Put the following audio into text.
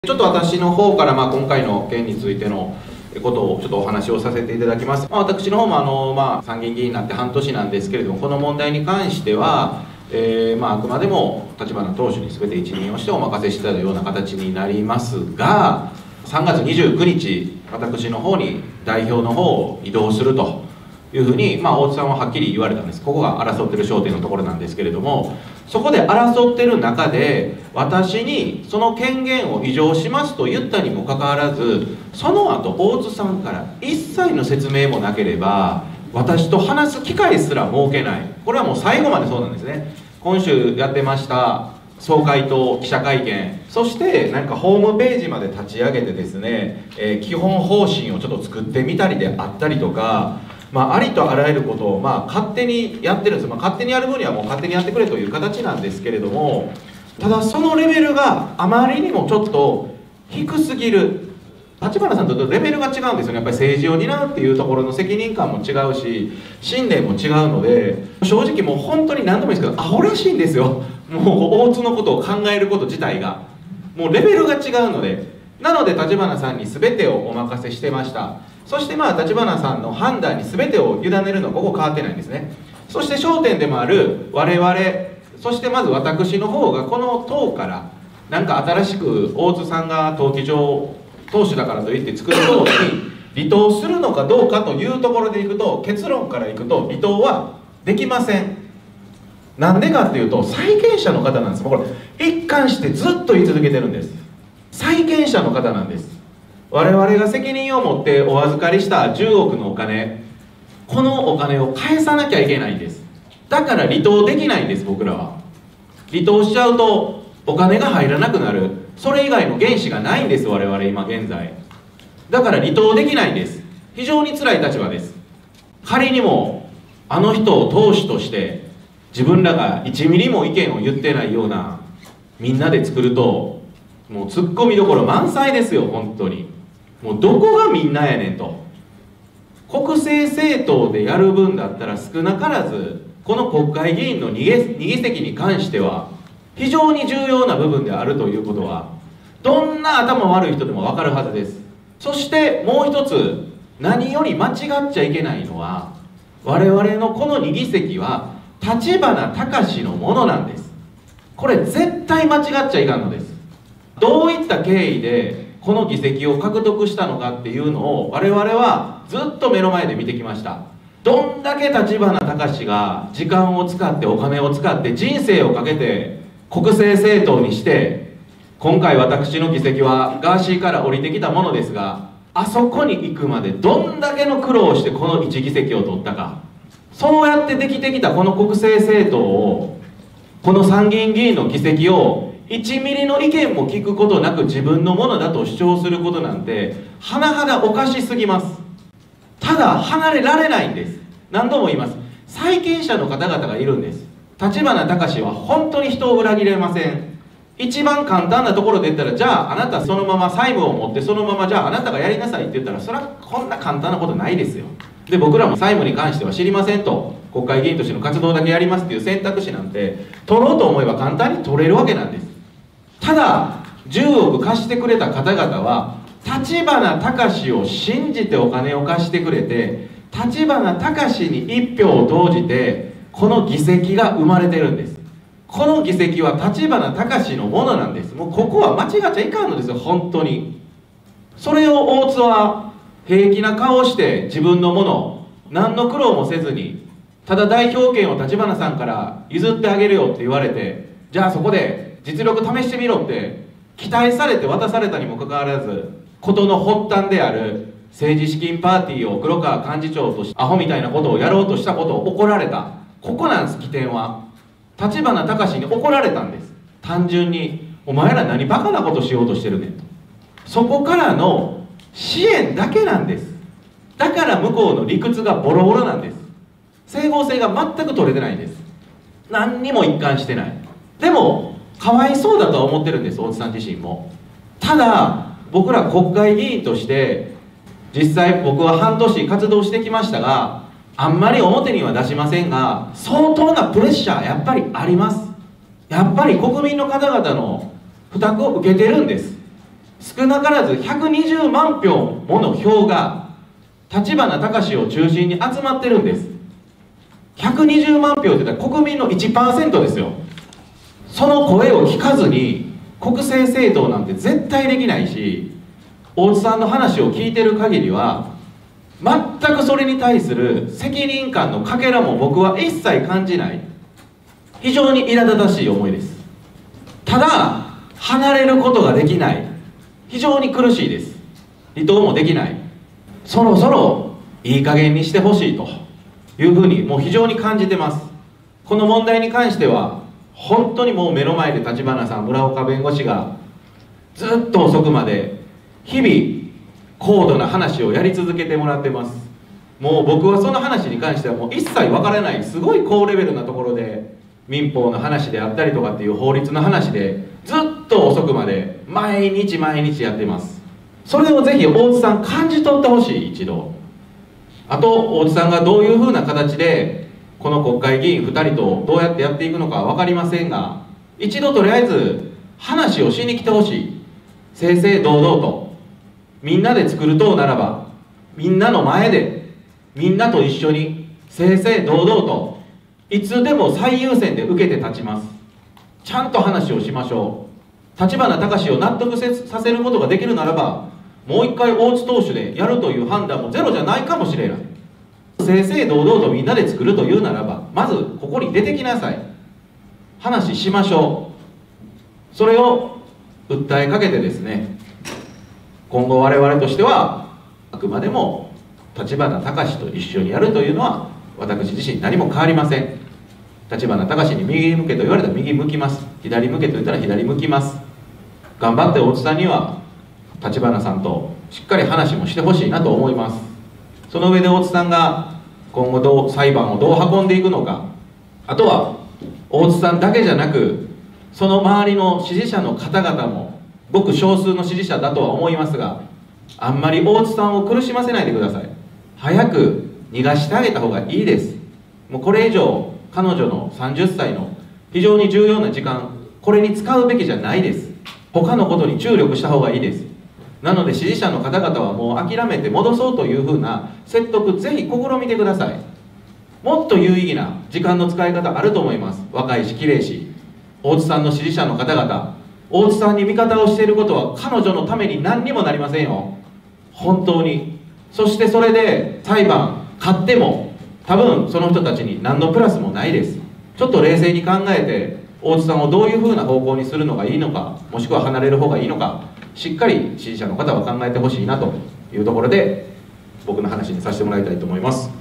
ちょっと私の方から今回の件についてのことをちょっとお話をさせていただきます。私の方も参議院議員になって半年なんですけれども、この問題に関しては、あくまでも立花党首に全て一任をしてお任せしてたような形になりますが、3月29日、私の方に代表の方を移動するというふうに、大津さんははっきり言われたんです。ここが争ってる焦点のところなんですけれども、そこで争ってる中で私にその権限を移譲しますと言ったにもかかわらず、その後大津さんから一切の説明もなければ私と話す機会すら設けない。これはもう最後までそうなんですね。今週やってました総会と記者会見、そしてホームページまで立ち上げてですね、基本方針をちょっと作ってみたりであったりとか、ありとあらゆることを勝手にやってるんです。勝手にやる分にはもう勝手にやってくれという形なんですけれども、ただそのレベルがあまりにもちょっと低すぎる。立花さんとレベルが違うんですよね。やっぱり政治を担うっていうところの責任感も違うし、信念も違うので、正直もう本当に何度も言うんですけど、アホらしいんですよ。もう大津のことを考えること自体がもうレベルが違うので、なので立花さんに全てをお任せしてました。そして立花さんの判断に全てを委ねるのはここ変わってないんですね。そして焦点でもある我々、そしてまず私の方がこの党から新しく大津さんが党議長党首だからといって作る党に離党するのかどうかというところでいくと、結論からいくと離党はできません。なんでかっていうと、債権者の方なんです。これ一貫してずっと言い続けてるんです。債権者の方なんです。我々が責任を持ってお預かりした10億のお金、このお金を返さなきゃいけないんです。だから離党できないんです。僕らは離党しちゃうとお金が入らなくなる、それ以外の原資がないんです。我々今現在だから離党できないんです。非常に辛い立場です。仮にもあの人を党首として自分らが1ミリも意見を言ってないようなみんなで作ると、もうツッコミどころ満載ですよ。本当にもうどこがみんなやねんと。国政政党でやる分だったら少なからずこの国会議員の2議席に関しては非常に重要な部分であるということはどんな頭悪い人でも分かるはずです。そしてもう一つ、何より間違っちゃいけないのは、我々のこの2議席は立花孝志のものなんです。これ絶対間違っちゃいかんのです。どういった経緯でこの議席を獲得したのかっていうのを我々はずっと目の前で見てきました。どんだけ立花孝志が時間を使ってお金を使って人生をかけて国政政党にして、今回私の議席はガーシーから降りてきたものですが、あそこに行くまでどんだけの苦労をしてこの1議席を取ったか。そうやってできてきたこの国政政党を、この参議院議員の議席を1ミリの意見も聞くことなく自分のものだと主張することなんて甚だおかしすぎます。ただ離れられないんです。何度も言います。債権者の方々がいるんです。立花孝志は本当に人を裏切れません。一番簡単なところで言ったら、じゃああなたそのまま債務を持ってそのままじゃああなたがやりなさいって言ったら、それはこんな簡単なことないですよ。で僕らも債務に関しては知りませんと、国会議員としての活動だけやりますっていう選択肢なんて取ろうと思えば簡単に取れるわけなんです。ただ10億貸してくれた方々は立花孝志を信じてお金を貸してくれて、立花孝志に1票を投じてこの議席が生まれてるんです。この議席は立花孝志のものなんです。もうここは間違っちゃいかんのですよ。本当にそれを大津は平気な顔をして自分のもの、何の苦労もせずに、ただ代表権を立花さんから譲ってあげるよって言われて、じゃあそこで実力試してみろって期待されて渡されたにもかかわらず、事の発端である政治資金パーティーを黒川幹事長としてアホみたいなことをやろうとしたことを怒られた。ここなんです。起点は立花孝志に怒られたんです。単純にお前ら何バカなことしようとしてるねんと。そこからの支援だけなんです。だから向こうの理屈がボロボロなんです。整合性が全く取れてないんです。何にも一貫してない。でもかわいそうだとは思ってるんです、大津さん自身も。ただ僕ら国会議員として実際僕は半年活動してきましたが、あんまり表には出しませんが相当なプレッシャーやっぱりあります。やっぱり国民の方々の負託を受けてるんです。 少なからず120万票もの票が立花孝を中心に集まってるんです。120万票って言ったら国民の 1% ですよ。その声を聞かずに国政政党なんて絶対できないし、大津さんの話を聞いてる限りは全くそれに対する責任感のかけらも僕は一切感じない。非常に苛立たしい思いです。ただ離れることができない。非常に苦しいです。離党もできない。そろそろいい加減にしてほしいというふうにもう非常に感じてます。この問題に関しては本当にもう目の前で立花さん、村岡弁護士がずっと遅くまで日々高度な話をやり続けてもらってます。もう僕はその話に関してはもう一切わからない、すごい高レベルなところで民法の話であったりとかっていう法律の話でずっと遅くまで毎日やってます。それをぜひ大津さん感じ取ってほしい。一度あと大津さんがどういうふうな形でこの国会議員2人とどうやってやっていくのかは分かりませんが、一度とりあえず話をしに来てほしい。正々堂々とみんなで作る党ならばみんなの前でみんなと一緒に正々堂々といつでも最優先で受けて立ちます。ちゃんと話をしましょう。立花孝を納得させることができるならばもう一回大津党首でやるという判断もゼロじゃないかもしれない。正々堂々とみんなで作るというならばまずここに出てきなさい。話しましょう。それを訴えかけてですね、今後我々としてはあくまでも立花孝と一緒にやるというのは私自身何も変わりません。立花孝に右向けと言われたら右向きます。左向けと言ったら左向きます。頑張って大津さんには立花さんとしっかり話もしてほしいなと思います。その上で大津さんが今後裁判をどう運んでいくのか、あとは大津さんだけじゃなくその周りの支持者の方々もごく少数の支持者だとは思いますが、あんまり大津さんを苦しませないでください。早く逃がしてあげた方がいいです。もうこれ以上彼女の30歳の非常に重要な時間、これに使うべきじゃないです。他のことに注力した方がいいです。なので支持者の方々はもう諦めて戻そうというふうな説得ぜひ試みてください。もっと有意義な時間の使い方あると思います。若いし綺麗し、大津さんの支持者の方々、大津さんに味方をしていることは彼女のために何にもなりませんよ、本当に。そしてそれで裁判勝っても多分その人たちに何のプラスもないです。ちょっと冷静に考えて大津さんをどういうふうな方向にするのがいいのか、もしくは離れる方がいいのか、しっかり支持者の方は考えてほしいなというところで僕の話にさせてもらいたいと思います。